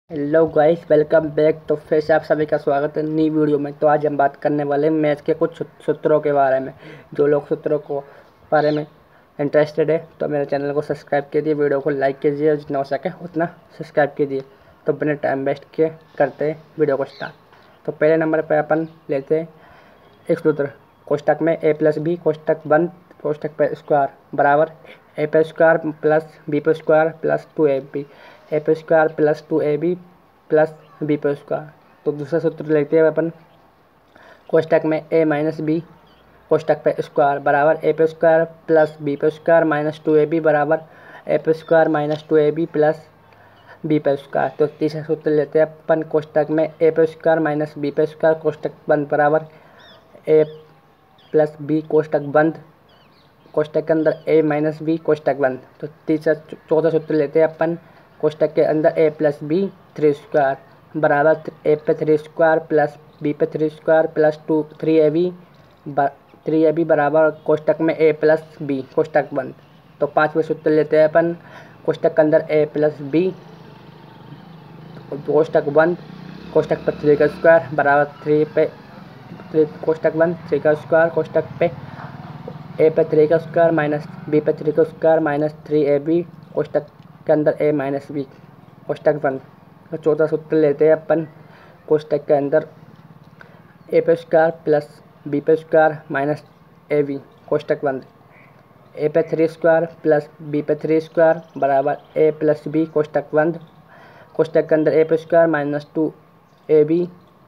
Hello guys, welcome back. तो फिर से आप सभी का स्वागत है नई वीडियो में। तो आज हम बात करने वाले हैं मैथ के कुछ सूत्रों के बारे में। जो लोग सूत्रों को बारे में इंटरेस्टेड है तो मेरे चैनल को सब्सक्राइब कीजिए, वीडियो को लाइक कीजिए और जितना हो सके उतना सब्सक्राइब कीजिए। तो बिना टाइम वेस्ट किए करते हैं वीडियो को स्टार्ट। तो पहले नंबर पर अपन लेते हैं एक सूत्र। कोष्टक में ए प्लस बी कोष्टक बंद कोष्टक पे स्क्वायर बराबर ए पे स्क्वायर प्लस बी पे स्क्वायर प्लस 2ab ए पे square plus 2ab plus b पे स्क्वायर। तो दूसरा सूत्र लेते हैं अपन। कोष्टक में ए माइनस बी कोष्टक पे स्क्वायर बराबर ए पे स्क्वायर प्लस बी पे स्क्वायर माइनस 2ab बराबर ए पे square minus 2ab plus b पे स्क्वायर। तो तीसरा सूत्र लेते हैं अपन। कोष्टक में ए पे स्क्वायर माइनस बी पे स्क्वायर कोष्टक बंद बराबर ए प्लस बी कोष्टक बंद कोष्टक के अंदर ए माइनस बी कोष्टक बंद। तो चौथा सूत्र लेते हैं अपन। कोष्टक के अंदर ए प्लस बी 3 स्क्वायर बराबर ए पे 3 स्क्वायर प्लस बी पे 3 स्क्वायर प्लस 3ab बराबर कोष्टक में ए प्लस बी कोष्टक बंद। तो पाँचवें सूत्र लेते हैं अपन। कोष्टक के अंदर ए प्लस बी कोष्टक बंद कोष्टक पर 3 का स्क्वायर बराबर 3 पे 3 कोष्टक बंद 3 का स्क्वायर कोष्टक पे ए पे 3 का स्क्वायर माइनस बी पे 3 का स्क्वायर माइनस 3ab कोष्टक के अंदर ए माइनस बी कोष्टक बंद। तो चौथा सूत्र लेते हैं अपन। कोष्टक के अंदर ए पे स्क्वायर प्लस बी पे स्क्वायर माइनस ab कोष्टक बंद ए पे 3 स्क्वायर प्लस बी पे 3 स्क्वायर बराबर ए प्लस बी कोष्टक बंद कोष्टक के अंदर ए पे स्क्वायर माइनस 2ab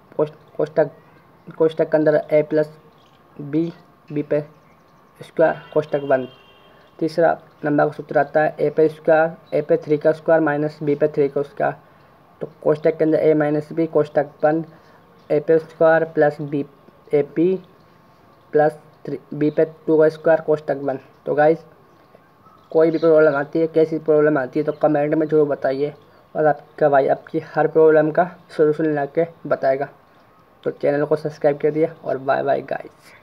कोष्टक के अंदर ए प्लस बी बी पे स्क्वायर कोष्टक बंद। तीसरा नंबर का सूत्र आता है ए पे स्क्वायर ए पे 3 का स्क्वायर माइनस बी पे 3 का स्क्वायर। तो कोष्टक के अंदर ए माइनस बी कोष्टक बंद ए पे स्क्वायर प्लस बी ए पी प्लस बी पे 2 का स्क्वायर कोष्टक बंद। तो गाइस, कोई भी प्रॉब्लम आती है, कैसी प्रॉब्लम आती है तो कमेंट में जरूर बताइए और आपका भाई आपकी हर प्रॉब्लम का सोल्यूशन ला के बताएगा। तो चैनल को सब्सक्राइब कर दिया और बाय बाय गाइस।